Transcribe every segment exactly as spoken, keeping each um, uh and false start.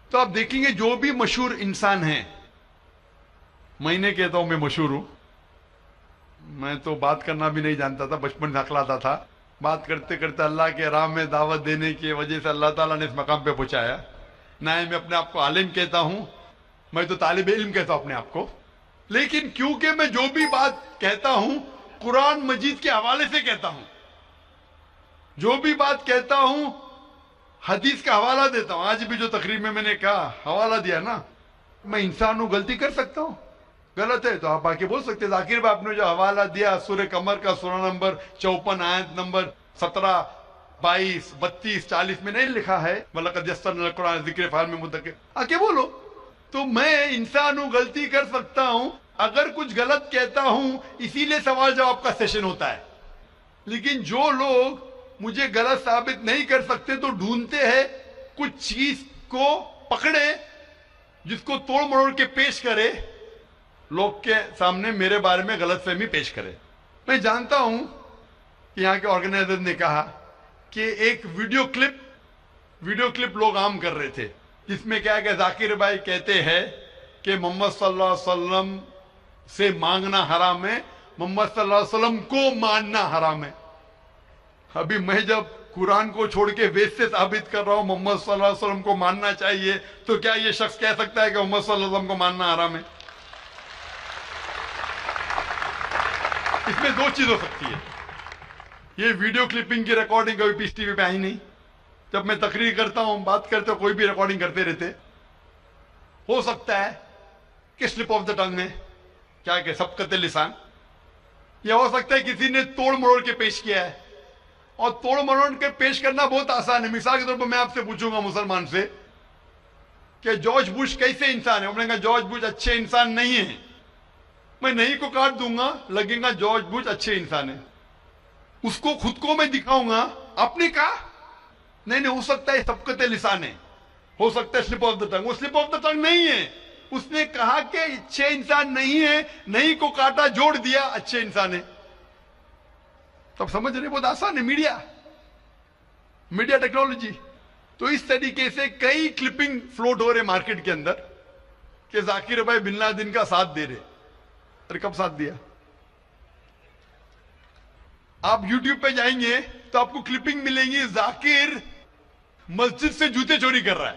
تو آپ دیکھیں گے جو بھی مشہور انسان ہیں، میں نہیں کہتا ہوں میں مشہور ہوں، میں تو بات کرنا بھی نہیں جانتا تھا، بچپن سے ہکلاتا تھا، بات کرتے کرتے اللہ کے راہ میں دعوت دینے کی وجہ سے اللہ تعالیٰ نے اس مقام پہ پہنچایا. نہ میں اپنے آپ کو عالم کہتا ہوں، میں تو طالب علم کہتا ہوں اپنے آپ کو، لیکن کیونکہ میں جو بھی بات کہتا ہوں قرآن مجید کے حوالے سے کہتا ہوں، جو بھی بات کہتا ہوں حدیث کا حوالہ دیتا ہوں. آج بھی جو تقریر میں میں نے کہا حوالہ دیا نا، میں انسان ہوں، غلطی کر سکتا ہوں، غلط ہے تو آپ آ کے بول سکتے ہیں ذاکر بھائی آپ نے جو حوالہ دیا سورہ قمر کا سورہ نمبر چوپن آیت نمبر سترہ بائیس بتیس چالیس میں نہیں لکھا ہے وَلَقَدْ يَسَّرْنَا الْقُرْآنَ لِلذِّكْرِ فَهَلْ مِن مُدَّكِرٍ، آ کے بولو. تو میں انسان ہوں، غلطی کر سکتا ہوں، اگر کچھ غلط کہتا ہوں اسی لیے سوال جواب کا سیشن ہوتا ہے. لیکن جو لوگ مجھے غلط ثابت نہیں کر سکتے تو ڈھونڈتے ہیں کچھ چیز کو پکڑے جس کو توڑ مروڑ کے پیش کرے، لوگ کے سامنے میرے بارے میں غلط فہمی پیش کرے. میں جانتا ہوں کہ یہاں کے آرگنائزر نے کہا کہ ایک ویڈیو کلپ ویڈیو کلپ لوگ عام کر رہے تھے جس میں کیا کہ ذاکر بھائی کہتے ہیں کہ محمد صلی اللہ علیہ وسلم سے مانگنا حرام ہے، محمد صلی اللہ علیہ وسلم کو ماننا حرام ہے. ابھی میں جب قرآن کو چھوڑ کے ویس سے ثابت کر رہا ہوں محمد صلی اللہ علیہ وسلم کو ماننا چاہیے، تو کیا یہ شخص کہہ سکتا ہے کہ محمد صلی اللہ علیہ وسلم کو ماننا حرام ہے؟ اس میں دو چیز ہو سکتی ہے. یہ ویڈیو کلپنگ کی ریکارڈنگ کبھی پیس ٹی وی پہ آئی نہیں. جب میں تقریر کرتا ہوں بات کرتے ہوں کوئی بھی ریکارڈنگ کرتے رہتے. ہو سکتا ہے کہ سلپ آف دا ٹنگ میں کیا کہ سبقت لسان، یا ہو سکتا ہے کسی نے توڑ مروڑ کے پیش کیا ہے. اور توڑ مروڑ کے پیش کرنا بہت آسان ہے. مثال کے طور پر میں آپ سے پوچھوں گا مسلمان سے کہ جارج بش کیسے انسان ہے، انہوں نے کہا جارج بش اچھے انسان نہیں ہیں. میں نہیں کو کاٹ دوں گا، لگے گا جارج بش اچھے انسان ہیں. اس کو خود کو میں دکھاؤں گا، آپ نے کہا نہیں نہیں، ہو سکتا ہے سبقت لسان ہے، ہو سکتا ہے سلپ آف دا ٹنگ. وہ سلپ آف دا ٹنگ نہیں ہے، اس نے کہا کہ اچھے انسان نہیں ہے، نہیں کو کاٹا جوڑ دیا اچھے انسان ہے. تب سمجھ رہے بہت آسان ہے. Media media technology. تو اس طریقے سے کئی کلپنگ فلوٹ ہو رہے مارکیٹ کے اندر کہ ذاکر بھائی بن لادن کا ساتھ دے رہے. ارے کب ساتھ دیا؟ آپ یوٹیوب پہ جائیں گے تو آپ کو کلپنگ ملیں گی ذاکر مسجد سے جوتے چوری کر رہا ہے،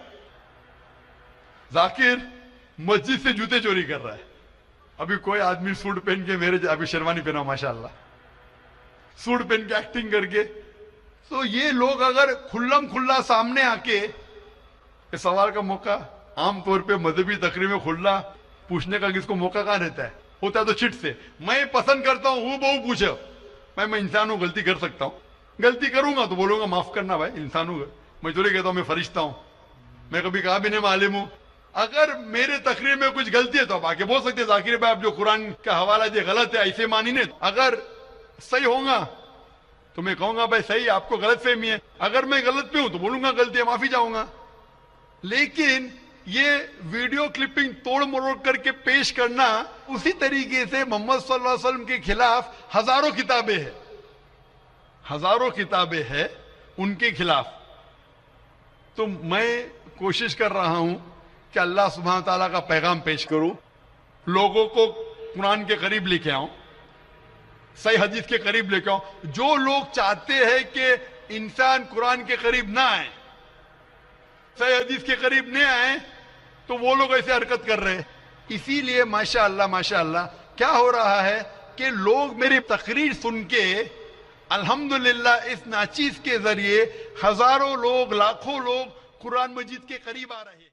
ذاکر مسجد سے جوتے چوری کر رہا ہے. ابھی کوئی آدمی سوٹ پہن کے میرے ابھی شیروانی پہنا ماشاءاللہ، سوٹ پہن کے ایکٹنگ کر کے. تو یہ لوگ اگر کھلم کھلا سامنے آ کے سوال کا موقع عام طور پہ مذہبی تقریر میں کھلا پوچھنے کا کس کو موقع کہاں رہتا ہے؟ ہوتا ہے تو چٹ سے. میں پسند کرتا ہوں وہ بہو پوچھو. میں میں انسان ہوں، غلطی کر سکتا ہوں، غلطی کروں گا تو بولوں گا معاف کرنا بھائی، انسان ہوں. میں تو نہیں کہتا ہوں میں فرشتہ ہوں، میں کبھی کہا بھی نہیں میں عالم ہوں. اگر میرے تقریر میں کچھ غلطی ہے تو آپ آ کے بول سکتے ہیں ذاکر بھائی آپ جو قرآن کا حوالہ دے غلط ہے، ایسے مانی نہیں. اگر صحیح ہوگا تو میں کہوں گا بھائی صحیح، آپ کو غلط فہمی ہے. اگر میں غلط پہ ہوں تو بولوں گا غلطی ہے، معافی چاہوں گا. لیکن یہ ویڈیو کلپنگ توڑ مروڑ کر کے پیش کرنا، اسی طریقے سے محمد صلی اللہ علیہ وسلم کے خلاف ہزاروں کتابیں ہیں، ہزاروں کتابیں ہیں ان کے خلاف. تو میں کوشش کر رہا ہوں کہ اللہ سبحانہ تعالیٰ کا پیغام پیش کروں، لوگوں کو قرآن کے قریب لے کے آؤں، صحیح حدیث کے قریب لے کے آؤں. جو لوگ چاہتے ہیں کہ انسان قرآن کے قریب نہ آئے، صحیح حدیث کے قریب نہ آئے، تو وہ لوگ ایسے حرکت کر رہے ہیں. اسی لیے ماشاءاللہ ماشاءاللہ کیا ہو رہا ہے کہ لوگ میری تقریر سن کے الحمدللہ اس ناچیز کے ذریعے ہزاروں لوگ لاکھوں لوگ قرآن مجید کے قریب آ رہے ہیں.